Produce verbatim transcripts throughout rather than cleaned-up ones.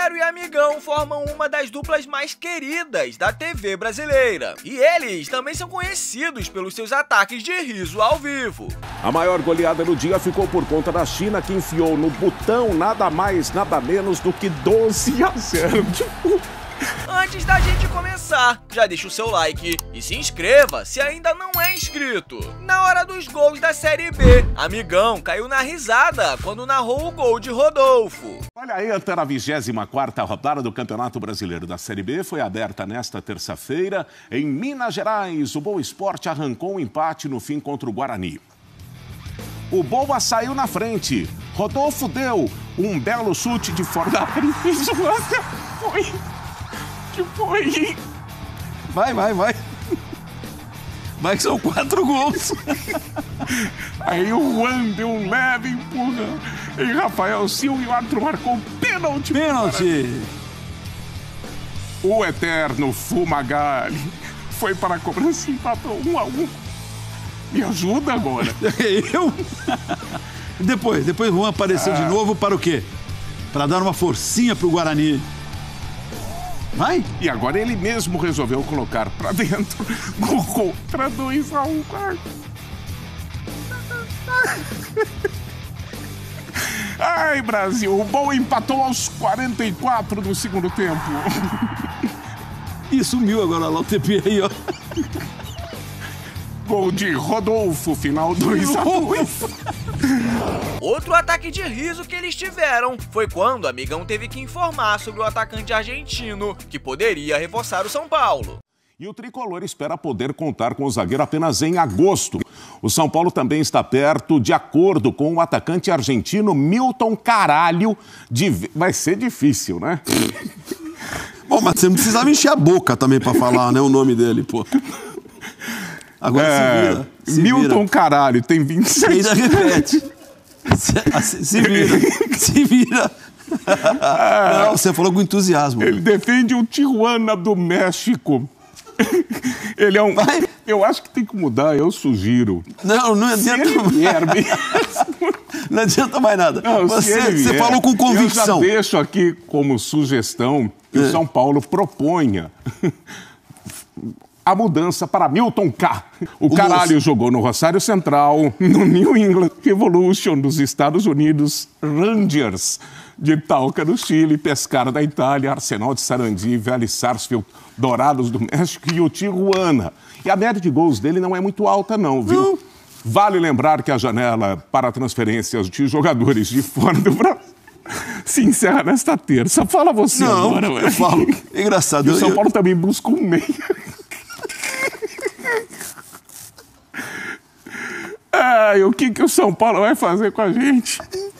Zero e Amigão formam uma das duplas mais queridas da T V brasileira. E eles também são conhecidos pelos seus ataques de riso ao vivo. A maior goleada do dia ficou por conta da China, que enfiou no botão nada mais, nada menos do que doze a zero. Antes da gente começar, já deixa o seu like e se inscreva se ainda não é inscrito. Na hora dos gols da Série B, Amigão caiu na risada quando narrou o gol de Rodolfo. Olha aí, a vigésima quarta rodada do Campeonato Brasileiro da Série B foi aberta nesta terça-feira. Em Minas Gerais, o Boa Esporte arrancou um empate no fim contra o Guarani. O Boa saiu na frente. Rodolfo deu um belo chute de fora da área. Foi... que foi? Vai, vai, vai. Vai que são quatro gols. Aí o Juan deu um leve empurrão. E Rafael Silva e o árbitro marcou pênalti. Pênalti. O eterno Fumagalli foi para a cobrança e empatou um a um. Me ajuda agora. Eu? Depois, depois o Juan apareceu ah. de novo para o quê? Para dar uma forcinha pro Guarani. Vai? E agora ele mesmo resolveu colocar pra dentro. Gol contra dois a um. Ai, Brasil. O Boa empatou aos quarenta e quatro do segundo tempo. E sumiu agora lá o T P aí, ó. Gol de Rodolfo, final dois a dois. Outro ataque de riso que eles tiveram foi quando o Amigão teve que informar sobre o atacante argentino que poderia reforçar o São Paulo. E o tricolor espera poder contar com o zagueiro apenas em agosto. O São Paulo também está perto, de acordo com o atacante argentino Milton Caralho, de... vai ser difícil, né? Bom, mas você não precisava encher a boca também para falar, né, o nome dele, pô. Agora é, se vira. Se Milton vira. Caralho, tem vinte e sete. E ainda repete. Se, se vira. Se vira. É, não, você falou com entusiasmo. Ele defende o Tijuana do México. Ele é um... Vai. Eu acho que tem que mudar, eu sugiro. Não, não adianta. Se ele vier mesmo... Não adianta mais nada. Não, você, vier, você falou com convicção. Eu já deixo aqui como sugestão que é. o São Paulo proponha a mudança para Milton K. O, o Caralho moço. jogou no Rosário Central, no New England Revolution dos Estados Unidos, Rangers de Talca do Chile, Pescara da Itália, Arsenal de Sarandi, Vélez Sarsfield, Dourados do México e o Tijuana. E a média de gols dele não é muito alta não, viu? Não. Vale lembrar que a janela para transferências de jogadores de fora do Brasil se encerra nesta terça. Fala você não, agora. Eu falo. É engraçado. E o São eu... Paulo também busca um meia. Ai, o que, que o São Paulo vai fazer com a gente?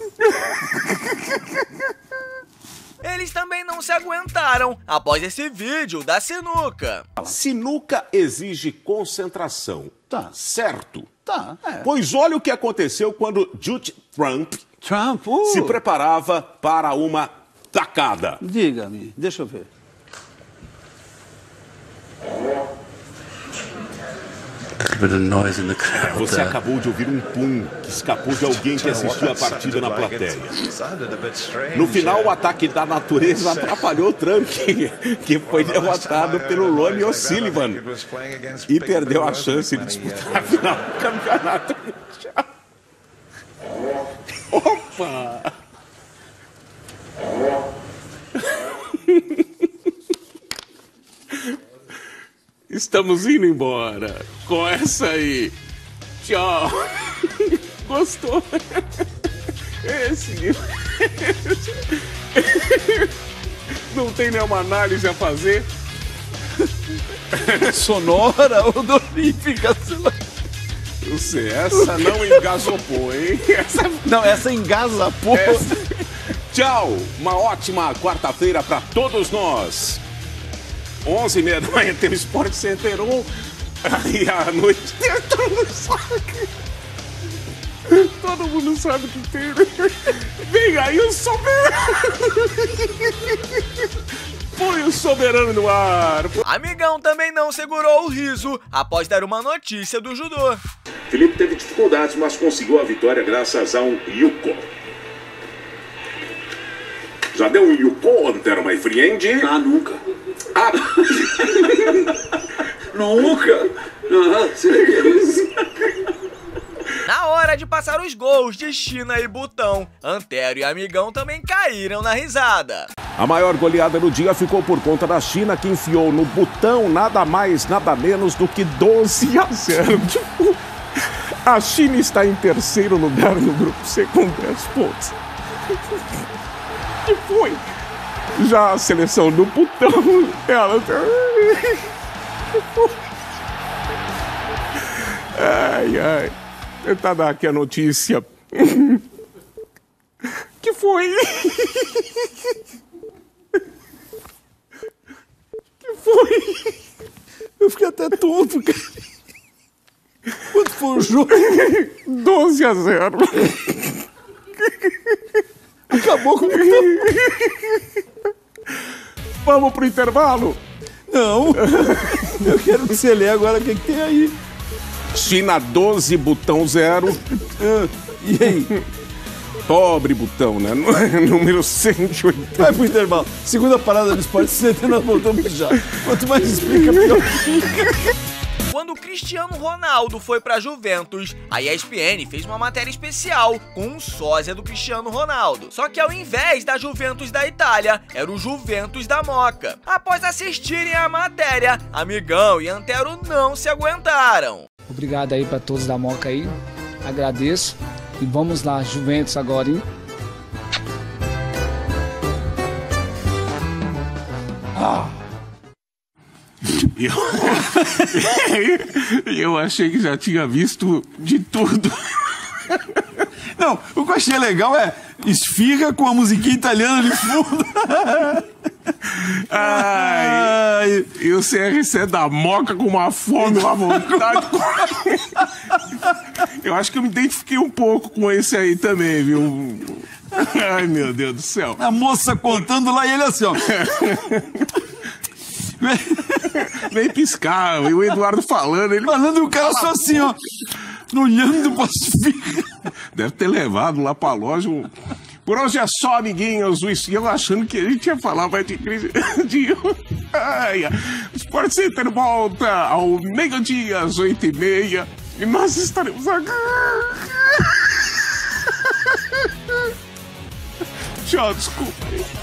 Eles também não se aguentaram após esse vídeo da sinuca. Sinuca exige concentração. Tá. Certo? Tá. É. Pois olha o que aconteceu quando Jude Trump, Trump uh. se preparava para uma tacada. Diga-me, deixa eu ver. Você acabou de ouvir um pum que escapou de alguém que assistiu a partida na plateia. No final, o ataque da natureza atrapalhou o Trump, que foi derrotado pelo Lonnie O'Sullivan e perdeu a chance de disputar a final do campeonato mundial. Opa! Estamos indo embora com essa aí. Tchau. Gostou? Esse... Não tem nenhuma análise a fazer? Sonora ou odorífica? Não sei, essa não engasopou, hein? Essa... Não, essa engasapou. Essa... Tchau. Uma ótima quarta-feira para todos nós. onze e meia da manhã tem o Sport Center um, aí à noite tem todo mundo sabe. Todo mundo sabe que tem. Vem aí o Soberano. Põe o Soberano no ar. Amigão também não segurou o riso após dar uma notícia do judô. Felipe teve dificuldades, mas conseguiu a vitória graças a um Yuko. Já Já deu um Yuko, Antero, my friend? Ah, nunca. Ah. Nunca. Ah, será que é isso? Na hora de passar os gols de China e Butão, Antero e Amigão também caíram na risada. A maior goleada do dia ficou por conta da China, que enfiou no Butão nada mais, nada menos do que doze a zero. Tipo, a China está em terceiro lugar no grupo C com dez pontos. Que foi? Já a seleção do Butão, ela... Ai, ai. Tentar dar aqui a notícia. Que foi? Que foi? Eu fiquei até tonto, cara. Quanto foi o jogo? doze a zero. Acabou com o... Vamos pro intervalo? Não. Eu quero que você lê agora o que, que tem aí. China doze, Butão zero. E aí? Pobre Butão, né? Número cento e oitenta. Vai pro intervalo. Segunda parada do Sport Center, nós voltamos já. Quanto mais explica, pior fica. Quando o Cristiano Ronaldo foi pra Juventus, a E S P N fez uma matéria especial com um sósia do Cristiano Ronaldo. Só que ao invés da Juventus da Itália, era o Juventus da Moca. Após assistirem a matéria, Amigão e Antero não se aguentaram. Obrigado aí pra todos da Moca aí, agradeço. E vamos lá, Juventus agora, hein? Ah. Eu... eu achei que já tinha visto de tudo. Não, o que eu achei legal é esfirra com a musiquinha italiana de fundo. Ai, Ai. E o C R C da Moca com uma fome, uma vontade. Eu acho que eu me identifiquei um pouco com esse aí também, viu? Ai, meu Deus do céu. A moça contando lá e ele assim, ó. Nem piscava, e o Eduardo falando, ele falando e o cara só assim, ó, olhando para as filhas. Deve ter levado lá pra loja. Um... Por hoje é só, amiguinhos. O eu achando que a gente ia falar mais de crise. De... Ai, o Sport Center volta ao meio-dia, às oito e meia. E nós estaremos aqui. Tchau, desculpa.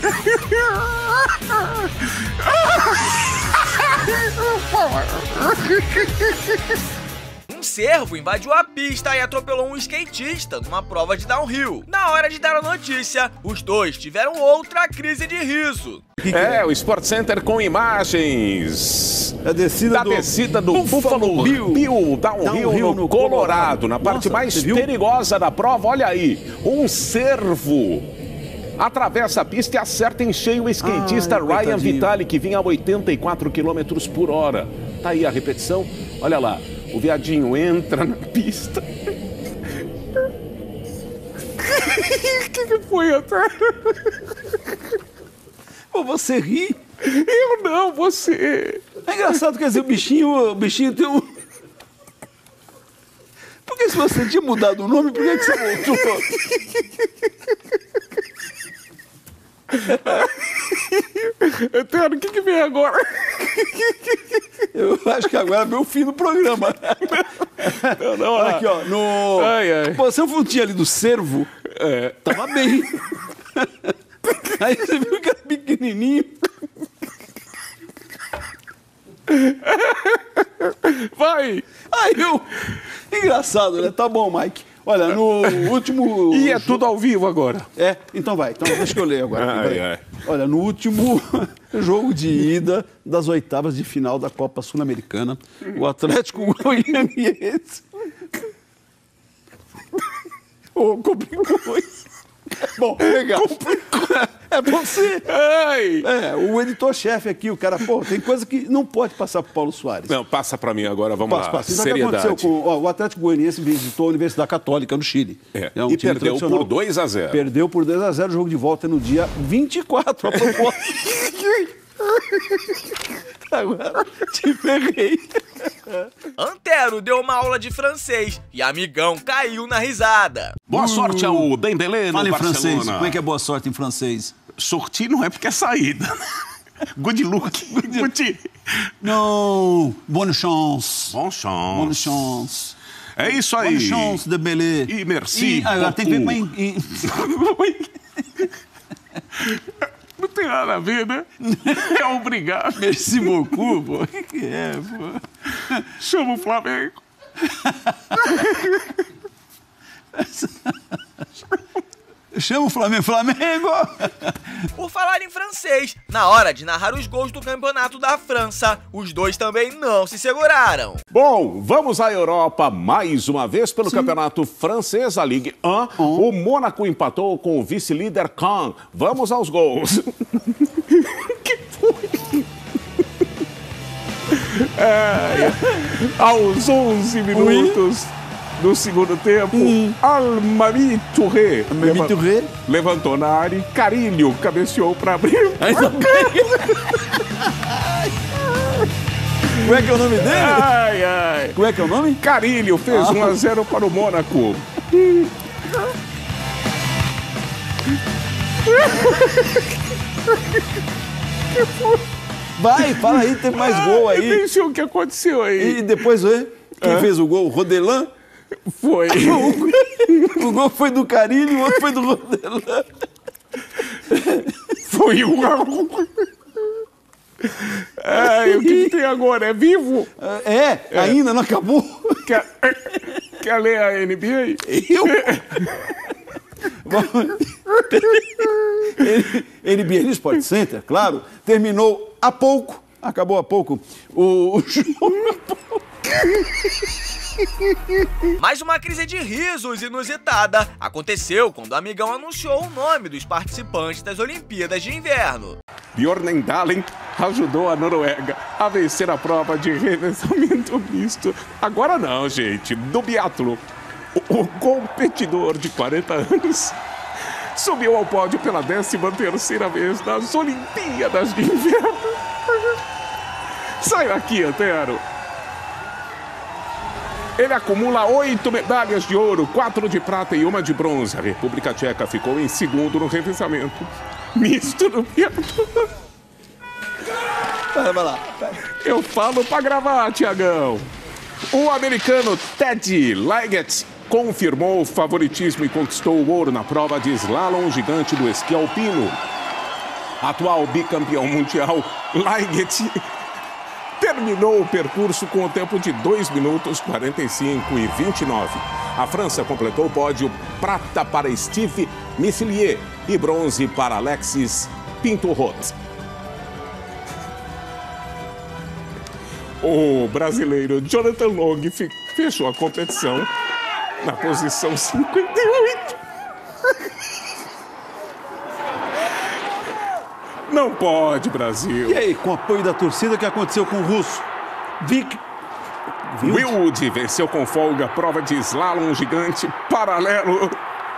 Um cervo invadiu a pista e atropelou um skatista numa prova de downhill. Na hora de dar a notícia, os dois tiveram outra crise de riso. É, o Sport Center com imagens a descida da do descida do Buffalo, Buffalo Bill, Bill downhill, downhill no, no Colorado, Colorado, na parte Nossa, mais perigosa da prova. Olha aí, um cervo atravessa a pista e acerta em cheio o skatista Ai, Ryan coitadinho. Vitali, que vinha a oitenta e quatro quilômetros por hora. Tá aí a repetição, olha lá. O viadinho entra na pista. O que, que foi, Antero? Pô, você ri? Eu não, você. É engraçado, quer dizer, o bichinho, o bichinho tem um... Porque se você tinha mudado o nome, por que, que você voltou? Antero, o que, que vem agora? Eu acho que agora é meu fim do programa. Não, não, olha aqui, ó. No... Ai, ai. Pô, você não tinha ali do cervo? É. Tava bem. Aí você viu que era pequenininho. Vai! Aí eu... Engraçado, né? Tá bom, Mike. Olha, no último... E é tudo ao vivo agora. É? Então vai. Então deixa que eu leio agora. Ai, ai. Olha, no último jogo de ida das oitavas de final da Copa Sul-Americana, o Atlético Goianiense... Oh, complicou isso. Bom, legal. É você. Ai. É, o editor-chefe aqui, o cara, pô, tem coisa que não pode passar pro Paulo Soares. Não, passa pra mim agora, vamos passa, lá. Passa. Isso Seriedade. aconteceu com ó, o Atlético Goianiense visitou a Universidade Católica no Chile. É, é um e perdeu por dois a zero. Perdeu por dois a zero, o jogo de volta é no dia vinte e quatro, a propósito. Agora te ferrei. Antero deu uma aula de francês e Amigão caiu na risada. Boa sorte ao Dembélé no Fala em Barcelona. francês. Como é que é boa sorte em francês? Sorti não é porque é saída. Good look. Good. Não, bonne chance. Bon chance. Bonne chance. É isso aí. Bonne chance de belê. E merci. E agora tem que ver em... em... Não tem nada a ver, né? É obrigado. Merci beaucoup, pô. O que, que é, pô? Chama o Flamengo. Chama o Flamengo, Flamengo! Por falar em francês, na hora de narrar os gols do campeonato da França, os dois também não se seguraram. Bom, vamos à Europa mais uma vez pelo Sim. campeonato francês, a Ligue um. Um. O Mônaco empatou com o vice-líder Caen. Vamos aos gols. Que foi? É, aos onze minutos do segundo tempo, hum. Almami Touré leva Touré levantou na área e Carilho cabeceou para abrir. Como é que é o nome dele? Ai, ai. Como é que é o nome? Carilho fez ah. um a zero para o Mônaco. Que foi? Vai, fala aí, teve mais gol aí. Eu nem sei o que aconteceu aí. E depois, quem é? fez o gol? Rodelan? Foi. O, o gol foi do Carilho, o outro foi do Rodelan. Foi o... É, o que tem agora? É vivo? É, é. Ainda não acabou. Quer, quer ler a N B A? Eu? N B A no Sport Center, claro, terminou há pouco, acabou há pouco, o, o jogo. Mais uma crise de risos inusitada aconteceu quando o amigão anunciou o nome dos participantes das Olimpíadas de Inverno. Bjørn Dalen ajudou a Noruega a vencer a prova de revezamento misto. Agora não, gente, do biatlo. O competidor de quarenta anos subiu ao pódio pela décima terceira vez nas Olimpíadas de Inverno. Sai daqui, Antero. Ele acumula oito medalhas de ouro, quatro de prata e uma de bronze. A República Tcheca ficou em segundo no revezamento misto do biatlo. Vai lá. Eu falo pra gravar, Tiagão. O americano Teddy Liggett confirmou o favoritismo e conquistou o ouro na prova de slalom gigante do esqui alpino. Atual bicampeão mundial, Liggett terminou o percurso com o tempo de dois minutos, quarenta e cinco e vinte e nove. A França completou o pódio prata para Steve Missilier e bronze para Alexis Pinto-Roth. O brasileiro Jonathan Long fechou a competição na posição cinquenta e oito. Não pode, Brasil. E aí, com o apoio da torcida, o que aconteceu com o russo? Vic... Wilde venceu com folga a prova de slalom gigante paralelo.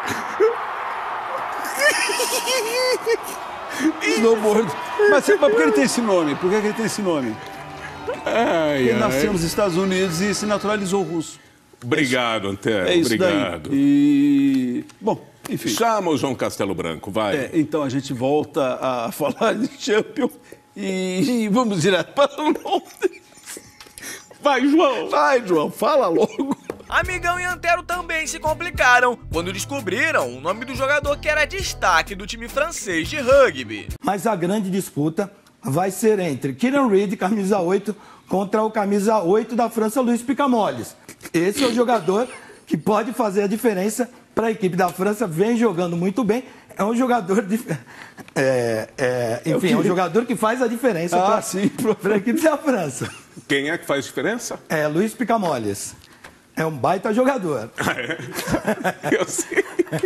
Snowboard. Mas, mas por que ele tem esse nome? Por que ele tem esse nome? Ai, ele ai. nasceu nos Estados Unidos e se naturalizou russo. Obrigado, Antero. É isso Obrigado. Daí. E... Bom, enfim. Chama o João Castelo Branco, vai. É, então a gente volta a falar de Champions e, e vamos direto para Londres. Vai, João. Vai, João. Fala logo. Amigão e Antero também se complicaram quando descobriram o nome do jogador que era destaque do time francês de rugby. Mas a grande disputa vai ser entre Kieran Reid, camisa oito, contra o camisa oito da França, Luiz Picamoles. Esse é o jogador que pode fazer a diferença para a equipe da França, vem jogando muito bem. É um jogador de... é, é, enfim, é um jogador que faz a diferença ah, para a equipe da França. Quem é que faz diferença? É Luiz Picamoles. É um baita jogador. Ah, é? Eu sei.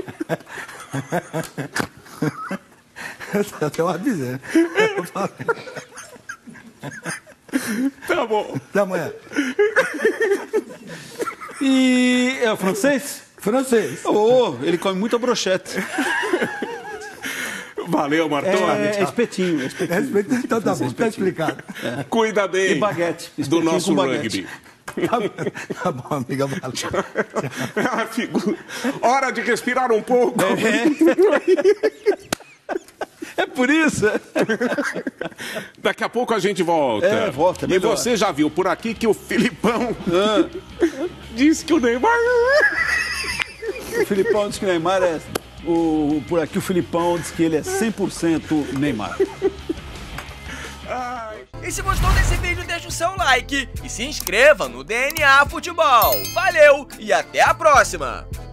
Eu tenho uma dizer. Tá bom. Até amanhã. E é o francês? Francês. Oh, ele come muita brochete. Valeu, Martoni. É, é espetinho. É espetinho. É espetinho, então tá bom, está explicado. É. Cuida bem. E baguete. Do nosso rugby. Tá, tá bom, amiga. Ah, figura. Hora de respirar um pouco. É. É por isso. Daqui a pouco a gente volta. É, volta, E melhor. você já viu por aqui que o Filipão ah. disse que o Neymar... O Filipão diz que o Neymar é... O, por aqui o Filipão diz que ele é cem por cento Neymar. E se gostou desse vídeo, deixa o seu like e se inscreva no D N A Futebol. Valeu e até a próxima!